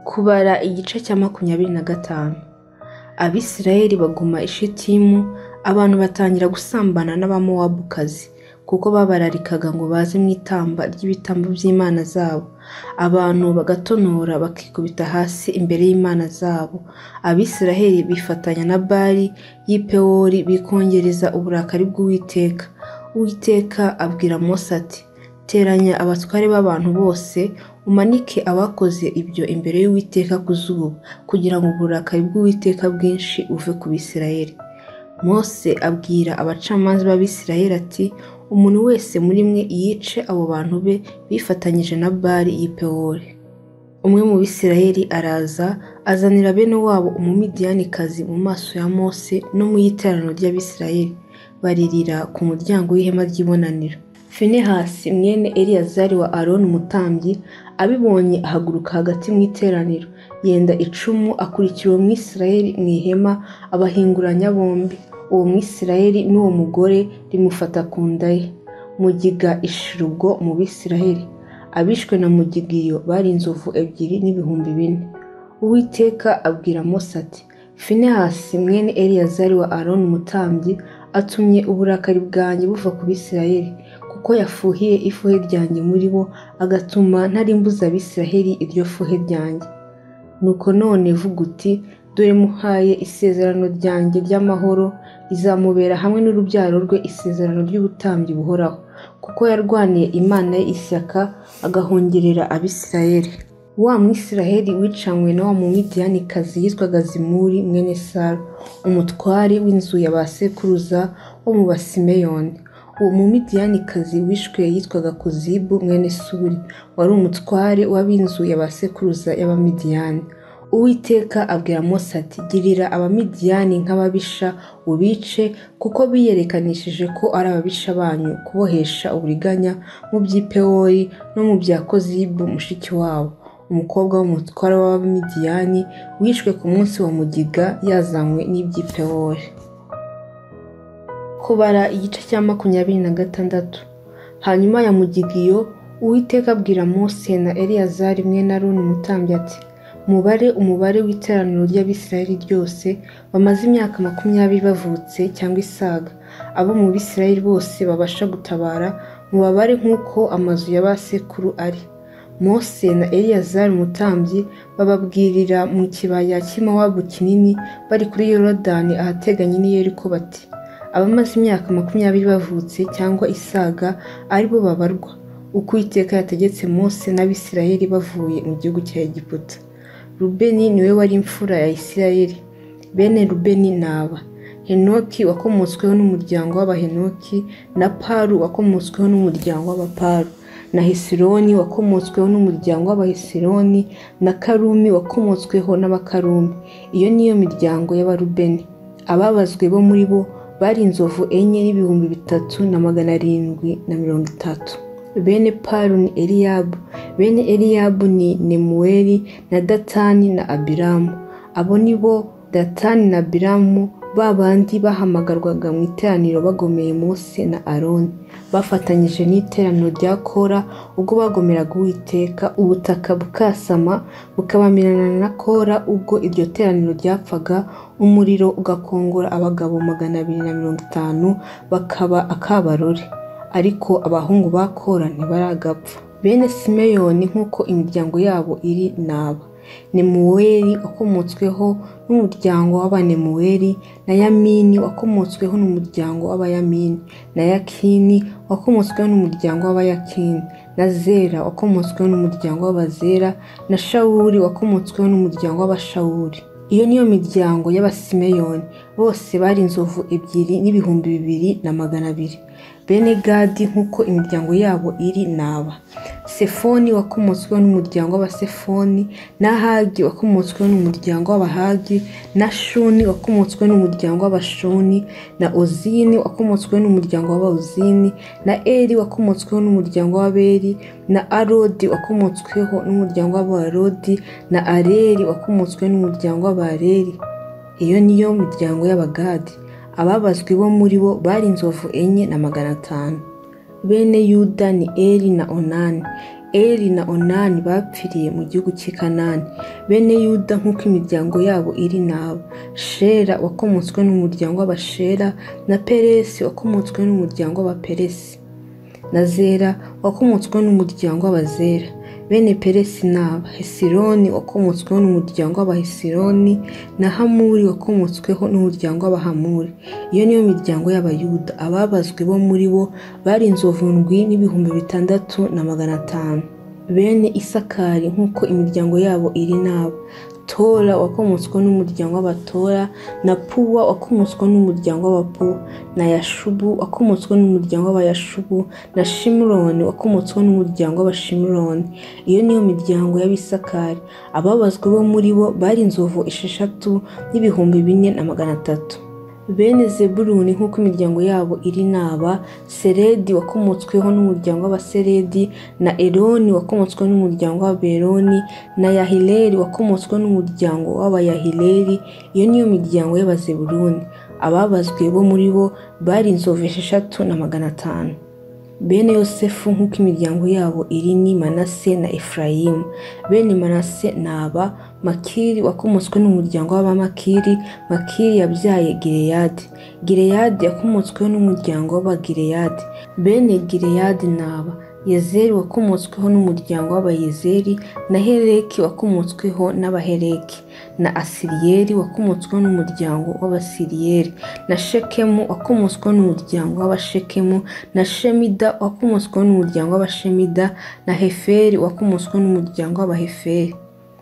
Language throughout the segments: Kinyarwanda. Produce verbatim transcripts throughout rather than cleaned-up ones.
Kubara igice cya makumyabiri na gatanu. Abisirayeli baguma i Shitimu, abantu batangira gusambana n'abamowabukazi kuko babararikaga ngo baze mu itamba ry'ibitambo by'imana zabo. Abantu bagatonora bakikubita hasi imbere y'imana zabo. Abisirayeli bifatanya na Bali y'i Pewori bikongereza uburakari bw'Uwiteka. Uwiteka abwira Mose ati, teranya abatware b'abantu bose, umanike abakoze ibyo imbere y'Uwiteka ku zuba, kugira ngo uburakari bw'Uwiteka bwinshi buve ku Bisirayeli. Mose abwira abacamanza b'Abisirayeli ati, umuntu wese muri mwe yice abo bantu be bifatanyije na Bali y'i Pewori. Umwe mu Bisirayeli araza azanira bene wabo umumidiyanikazi mu maso ya Mose no mu iteraniro ry'Abisirayeli, baririra ku muryango w'ihema ry'ibonaniro. Finehasi mwene Eliyazari wa Aroni umutambyi abibonye ahaguruka hagati mu iteraniro, yenda icumu akurikira uwo Mwisirayeli mu ihema, abahinguranya bombi. Uwo Mwisirayeli n'uwo mugore rimufata ku nda ye. Mugiga ishira ubwo mu Bisirayeli. Abishwe na Mugigiyo bari inzovu ebyiri n'ibihumbi bine. Uwiteka abwira Mose ati, Finehasi mwene Eliyazari wa Aroni umutambyi atumye uburakari bwanjye buva ku Bisirayeli, kuko yafuhiye ifuhe ryanjye muri bo, agatuma ntarimbuza Abisirayeli iryo fuhe ryanjye. Nuko none vuga uti, dore muhaye isezerano ryanjye ry'amahoro, rizamubera hamwe n'urubyaro rwe isezerano ry'ubutambyi buhoraho, kuko yarwaniye Imana ye ishyaka, agahongerera Abisirayeli. Wa Mwisirayeli wicanywe na wa mumidiyanikazi yitwaga Zimuri mwene Sara, umutware w'inzu ya ba sekuruza wo mu Basimeyoni. Uwo mumidiyanikazi wishwe yitwaga Kozibu mwene Suri, wari umutware w'ab'inzu ya ba sekuruza y'Abamidiyani. Uwiteka abwira Mose ati, girira Abamidiyani nk'ababisha ubice, kuko biyerekanishije ko ari ababisha banyu kubohesha uburiganya mu by'i Pewori no mu bya Kozibu mushiki wabo, umukobwa w'umutware w'Abamidiyani wishwe ku munsi wa Mugiga yazanywe n'iby'i Pewori. Kubara igice cya makumyabiri na gatandatu. Hanyuma ya Mugigiyo, Uwiteka abwira Mose na Eliyazari mwene Aroni umutambyi ati, mubare umubare w'iteraniro ry'Abisirayeli ryose bamaze imyaka makumyabiri bavutse cyangwa isaga, abo mu Bisirayeli bose babasha gutabara, mubabare nk'uko amazu ya ba sekuru ari. Mose na Eliyazari umutambyi bababwirira mu kibaya cy'i Mowabu kinini, bari kuri Yorodani ahateganye n'i Yeriko bati, abamaze imyaka makumyabiri bavutse cyangwa isaga ari bo babarwa, uko Uwiteka yategetse Mose n'Abisirayeli bavuye mu gihugu cya Egiputa. Rubeni niwe wari imfura ya Isirayeli. Bene Rubeni naba: Henoki wakomotsweho n'umuryango w'Abahenoki, na Palu wakomotsweho n'umuryango w'Abapalu, na Hesironi wakomotsweho n'umuryango w'Abahesironi, na Karumi wakomotsweho n'Abakarumi. Iyo niyo miryango y'Abarubeni. Ababazwe bo muri bo bari inzovu enye n'ibihumbi bitatu na magana arindwi na mirongo itatu. Bene Palu ni Eliyabu. Bene Eliyabu ni Nemuweli na Datani na Abiramu. Abo ni bo Datani na Abiramu, ba bandi bahamagarwaga mu iteraniro bagomeye Mose na Aroni, bafatanyije n'iteraniro rya Kora ubwo bagomeraga Uwiteka, ubutaka bukasama bukabamirana na Kora ubwo iryo teraniro ryapfaga, umuriro ugakongora abagabo magana abiri na mirongo itanu bakaba akabarore, ariko abahungu ba Kora ntibaragapfa. Bene Simeyoni nk'uko imiryango yabo iri naba: Nemuweli wakomotsweho n'umuryango w'Abanemuweli, na Yamini wakomotsweho n'umuryango w'Abayamini, na Yakini wakomotsweho n'umuryango w'Abayakini, na Zera wakomotsweho n'umuryango w'Abazera, na Shawuli wakomotsweho n'umuryango w'Abashawuli. Iyo niyo miryango y'Abasimeyoni, bose bari inzovu ebyiri n'ibihumbi bibiri na magana abiri. Bene Gadi nk'uko imiryango yabo iri naba: Sefoni wakomotsweho n'umuryango w'Abasefoni, na Hagi wakomotsweho n'umuryango w'Abahagi, na Shuni wakomotsweho n'umuryango w'Abashuni, na Ozini wakomotsweho n'umuryango w'Abaozini, na Eri wakomotsweho n'umuryango w'Aberi, na Arodi wakomotsweho n'umuryango w'Abarodi, na Areli wakomotsweho n'umuryango w'Abareli. Iyo niyo miryango y'Abagadi. Ababazwe bo muri bo bari inzovu enye na magana atanu. Bene Yuda ni Eri na Onani. Eri na Onani bapfiriye mu gihugu cy'i Kanani. Bene Yuda nk'uko imiryango yabo iri naba: Shera wakomotswe n'umuryango w'Abashera, na Peresi wakomotswe n'umuryango w'Abaperesi, na Zera wakomotswe n'umuryango w'Abazera. Bene Peresi naba: Hesironi wakomotsweho n'umuryango w'Abahesironi, na Hamuri wakomotsweho n'umuryango w'Abahamuri. Iyo niyo miryango y'Abayuda. Ababazwe bo muri bo bari inzovu ndwi n'ibihumbi bitandatu na magana atanu. Bene Isakari nk'uko imiryango yabo iri naba: Tora wakomotswe n'umuryango w'Abatora, na Puwa wakomotswe n'umuryango w'Abapuwa, na Yashubu wakomotswe n'umuryango w'Abayashubu, na Shimuroni wakomotswe n'umuryango w'Abashimuroni. Iyo niyo miryango y'Abisakari. Ababazwe bo muri bo bari inzovu esheshatu n'ibihumbi bine na magana atatu. Bene Zebuluni nk'uko imiryango yabo iri naba: Seredi wakomotsweho n'umuryango w'Abaseredi, na Eloni wakomotswe n'umuryango w'Aberoni, na Yahileli wakomotswe n'umuryango w'Abayahileri. Iyo niyo miryango y'Abazebuluni. Ababazwe bo muri bo bari inzovu esheshatu na magana atanu. Bene Yosefu nk'uko imiryango yabo iri ni Manase na Efurayimu. Bene Manase naba: Makiri wakomotswe n'umuryango w'Abamakiri. Makiri yabyaye Gileyadi. Gileyadi yakomotsweho n'umuryango w'Abagileyadi. Bene Gileyadi naba: Yezeri wakomotsweho n'umuryango w'Abayezeri, na Heleki wakomotsweho n'Abaheleki, na Asiriyeli wakomotsweho n'umuryango w'Abasiriyeli, na Shekemu wakomotsweho n'umuryango w'Abashekemu, na Shemida wakomotsweho n'umuryango w'Abashemida, na Heferi wakomotsweho n'umuryango w'Abaheferi.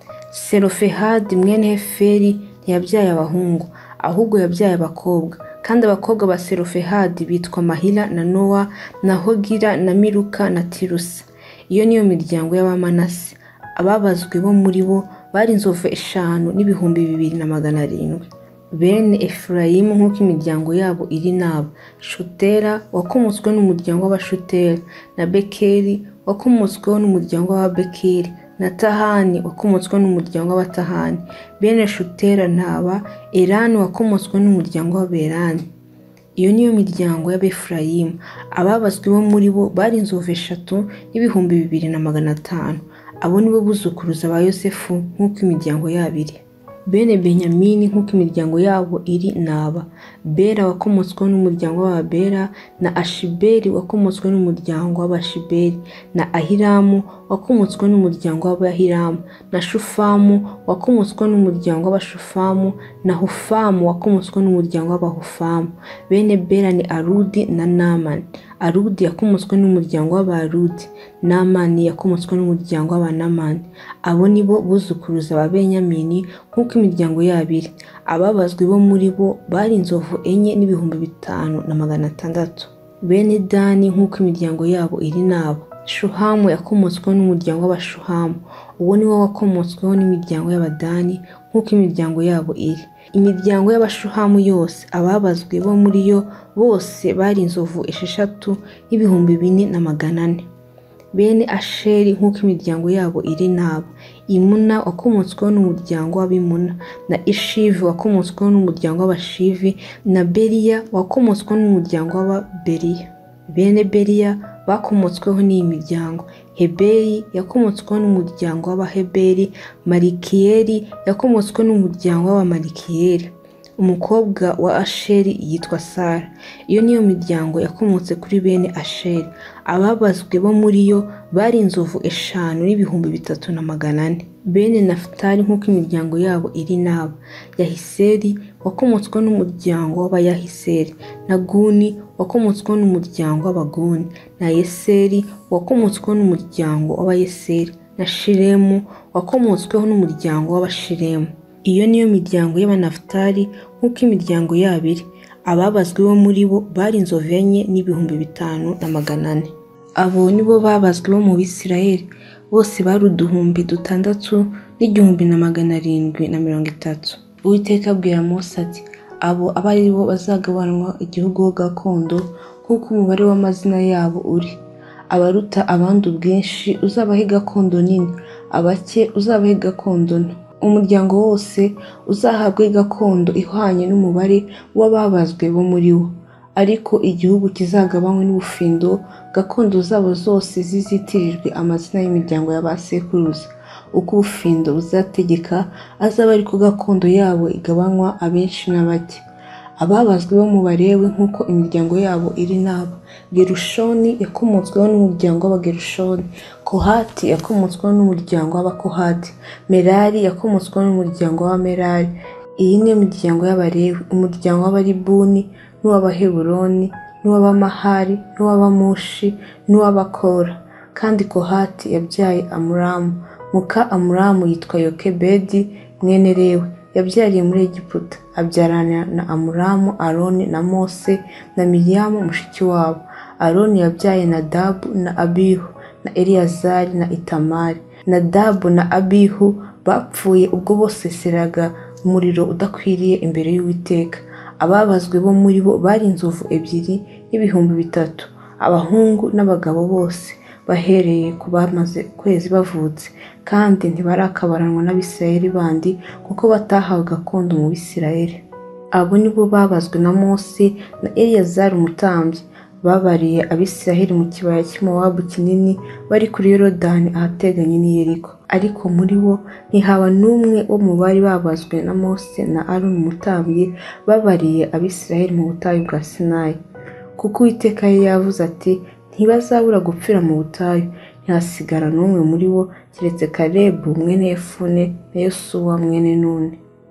Selofehadi mwene Heferi ntiyabyaye abahungu, ahubwo yabyaye abakobwa. Kandi abakobwa ba Selofehadi bitwa Mahila na Nowa na Hogira na Miruka na Tirusa. Iyo niyo miryango y'Abamanase. Ababazwe bo muri bo bari inzovu eshanu n'ibihumbi bibiri na magana arindwi. Bene Efurayimu nk'uko imiryango yabo iri naba: Shutera wakomotswe n'umuryango w'Abashutera, na Bekeri wakomotsweho n'umuryango w'Ababekeri, na Tahani wakomotswe n'umuryango w'Abatahani. Bene Shutera naba: Erani wakomotswe n'umuryango w'Aberani. Iyo niyo miryango y'Abefurayimu. Ababazwe bo muri bo bari inzovu eshatu n'ibihumbi bibiri na magana atanu. Abo nibo buzukuruza ba Yosefu nk'uko imiryango yabo iri. Bene Benyamini nk'uko imiryango yabo iri naba: Bera wakomotsweho n'umuryango w'Ababera, na Ashiberi wakomotswe n'umuryango w'Abashiberi, na Ahiramu wakomotswe n'umuryango w'Abahiramu, na Shufamu wakomotswe n'umuryango w'Abashufamu, na Hufamu wakomotswe n'umuryango w'Abahufamu. Bene Bera ni Arudi na Namani. Arudi yakomotswe n'umuryango w'Abarudi, Namani yakomotswe n'umuryango w'Abanamani. Abo nibo buzukuruza ba Benyamini nk'uko imiryango yabo iri. Ababazwe bo muri bo bari inzovu enye n'ibihumbi bitanu na magana atandatu. Bene Dani nk'uko imiryango yabo iri naba: Shuhamu yakomotsweho n'umuryango w'Abashuhamu. Uwo niwo wakomotsweho n'imiryango y'Abadani nk'uko imiryango yabo iri. Imiryango y'Abashuhamu yose ababazwe bo muri yo bose bari inzovu esheshatu n'ibihumbi bine na magana ane. Bene Asheri nk'uko imiryango yabo iri naba: Imuna wakomotsweho n'umuryango w'Abimuna, na Ishivi wakomotsweho n'umuryango w'Abashivi, na Beriya wakomotsweho n'umuryango w'Ababeriya. Bene Beriya bakomotsweho n'iyi miryango: Heberi yakomotsweho n'umuryango w'Abaheberi, Malikiyeli yakomotsweho n'umuryango w'Abamalikiyeli. Umukobwa wa Asheri yitwa Sara. Iyo niyo miryango yakomotse kuri bene Asheri. Ababazwe bo muri yo bari inzovu eshanu n'ibihumbi bitatu na magana ane. Bene Nafutali nk'uko imiryango yabo iri naba: Yahiseri wakomotsweho n'umuryango w'Abayahiseri, na Guni wakomotsweho n'umuryango w'Abaguni, na Yeseri wakomotsweho n'umuryango w'Abayeseri, na Shiremu wakomotsweho n'umuryango w'Abashiremu. Iyo niyo miryango y'Abanafutali nk'uko imiryango yabo iri. Ababazwe bo muri bo bari inzovu enye n'ibihumbi bitanu na magana ane. Abo nibo babazwe bo mu Bisirayeli. Bose bari uduhumbi dutandatu n'igihumbi na magana arindwi na mirongo itatu. Uwiteka abwira Mose ati: abo aba ari bo bazagabanwa igihugu gakondo nk'uko umubare w'amazina yabo uri. Abaruta abandi ubwinshi uzabahe gakondo nini, abake uzabahe gakondo nto. Umuryango wose uzahabwe gakondo ihwanye n'umubare w'ababazwe bo muri wo. ariko igihugu kizagabanywe n'ubufindo, gakondo zabo zose zizitirijwe amazina y'imiryango y'abasekuruza. Uko ubufindo buzategeka azaba ariko gakondo yabo igabanywa abenshi n'abake. Ababazwe bo mu Balewi nk'uko imiryango yabo iri n'aba: Gerushoni yakomotsweho n'umuryango w'Abagerushoni, Kohati yakomotsweho n'umuryango w'Abakohati, Merari yakomotsweho n'umuryango w'Abamerari. Iyi ni imiryango y'Abalewi: umuryango w'Abaribuni n'uw'Abaheburoni n'uw'Abamahari n'uw'Abamushi n'uw'Abakora. Kandi Kohati yabyaye Amuramu. Muka Amuramu yitwa Yokebedi mwene Lewi, yabyariye muri Egiputa. Abyarana na Amuramu Aroni na Mose na Miriyamu mushiki wabo. Aroni yabyaye Nadabu na Abihu na Eliyazari na Itamari. Nadabu na Abihu bapfuye ubwo boseseraga umuriro udakwiriye imbere y'Uwiteka. Ababazwe bo muri bo bari inzovu ebyiri n'ibihumbi bitatu, abahungu n'abagabo bose, bahereye ku bamaze ukwezi bavutse, kandi ntibarakabaranwa n'Abisirayeli bandi kuko batahawe gakondo mu Bisirayeli. Abo nibo babazwe na Mose na Eliyazari umutambyi. Babariye Abisirayeli mu kibaya cy'Imowabu kinini bari kuri Yorodani ahateganye n'i Yeriko. Ariko muri bo ntihaba n'umwe wo mu bari babazwe na Mose na Aroni umutambyi babariye Abisirayeli mu butayu bwa Sinayi. Kuko Uwiteka yari yavuze ati, ntibazabura gupfira mu butayu, ntihasigara n'umwe muri bo keretse Kalebu mwene Yefune na Yosuwa mwene Nuni.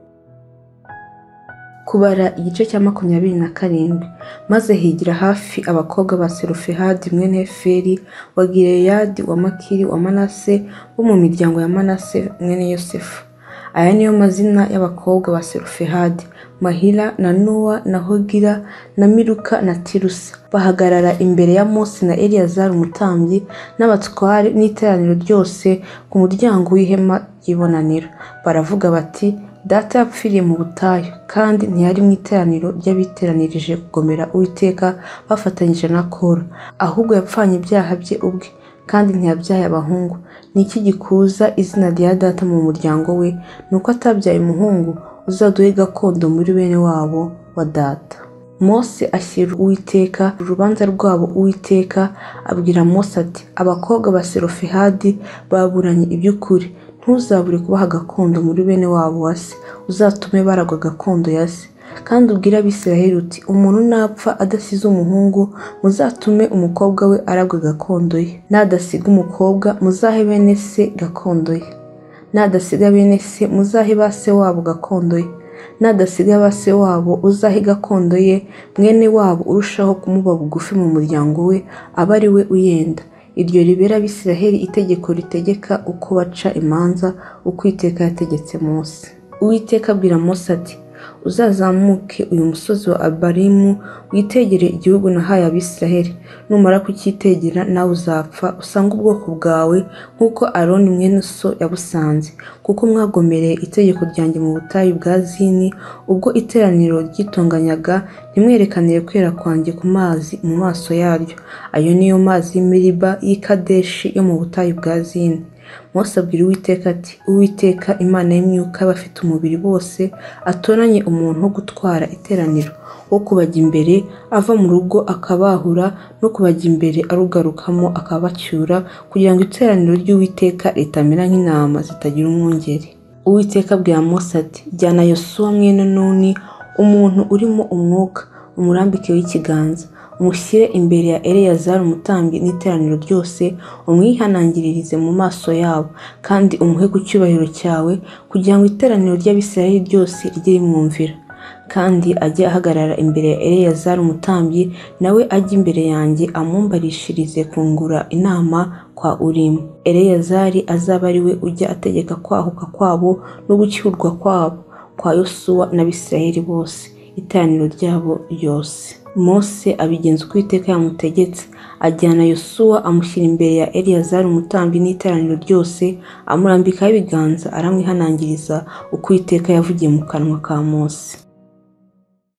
Kubara igice cya makumyabiri na karindwi. Maze higira hafi abakobwa ba Selofehadi mwene Heferi wa Gileyadi wa Makiri wa Manase bo mu miryango ya Manase mwene Yosefu. Aya niyo mazina y'abakobwa ba Selofehadi: Mahila na Nowa na Hogira na Miruka na Tirusa. Bahagarara imbere ya Mose na Eliyazari umutambyi n'abatware n'iteraniro ryose ku muryango w'ihema ry'ibonaniro. Baravuga bati, data yapfiriye mu butayu, kandi ntiyari mu iteraniro ry'abiteranirije kugomera Uwiteka bafatanyije na Kora, ahubwo yapfanye ibyaha bye ubwe, kandi ntiyabyaye abahungu. Ni iki gikuza izina rya data mu muryango we? Nuko atabyaye umuhungu uzaduhe gakondo muri bene wabo wa data. Mose ashyira Uwiteka urubanza rwabo. Uwiteka abwira Mose ati, abakobwa ba Selofehadi baburanye iby'ukuri. Ntuzabure kubaha gakondo muri bene wabo wa se, uzatume baragwa gakondo ya se. Kandi ubwire Abisirayeli uti, umuntu napfa adasize umuhungu, muzatume umukobwa we aragwa gakondo ye. Nadasiga umukobwa, muzahe bene se gakondo ye. Nadasiga bene se, muzahe ba se wabo gakondo ye. Nadasiga ba se wabo, uzahe gakondo ye mwene wabo urushaho kumuba bugufi mu muryango we, aba ari we uyenda. Iryo ribera Abisirayeli itegeko ritegeka uko baca imanza, uko Uwiteka yategetse Mose. Uwiteka abwira Mose ati, uzazamuke uyu musozi wa Abarimu witegere igihugu nahaye Abisirayeli. Numara kucyitegera, nawe uzapfa usanga ubwoko bwawe nk'uko Aroni mwene so yabusanze, kuko mwagomereye itegeko ryanjye mu butayu bwa Zini ubwo iteraniro ryitonganyaga, ntimwerekanire kwera kwanjye ku mazi mu maso yaryo. Ayo niyo mazi y'Imeriba y'i Kadeshi yo mu butayu bwa Zini. Mose abwira Uwiteka ati, Uwiteka Imana y'imyuka y'abafite umubiri bose atoranye umuntu wo gutwara iteraniro, wo kubajya imbere ava mu rugo akabahura, no kubajya imbere arugarukamo akabacyura, kugira ngo iteraniro ry'Uwiteka ritamera nk'intama zitagira umwungeri. Uwiteka abwira Mose ati, jyana Yosuwa mwene Nuni, umuntu urimo umwuka, umurambike w'ikiganza, umushyire imbere ya Eleyazari umutambyi n'iteraniro ryose, umwihanangiririze mu maso yabo, kandi umuhe ku cyubahiro cyawe, kugira ngo iteraniro ry'Abisirayeli ryose rijye rimwumvira. Kandi ajye ahagarara imbere ya Eleyazari umutambyi, nawe ajye imbere yanjye amumbarishirize kungura inama kwa Urimu. Eleyazari azaba ari we ujya ategeka kwahuka kwabo no gucyurwa kwabo kwa Yosuwa n'Abisirayeli bose, iteraniro ryabo ryose. Mose abigenza uko Uwiteka yamutegetse. Ajyana Yosuwa amushyira imbere ya Eleyazari umutambyi n'iteraniro ryose, amurambikaho ibiganza aramwihanangiriza uko Uwiteka yavugiye mu kanwa ka Mose.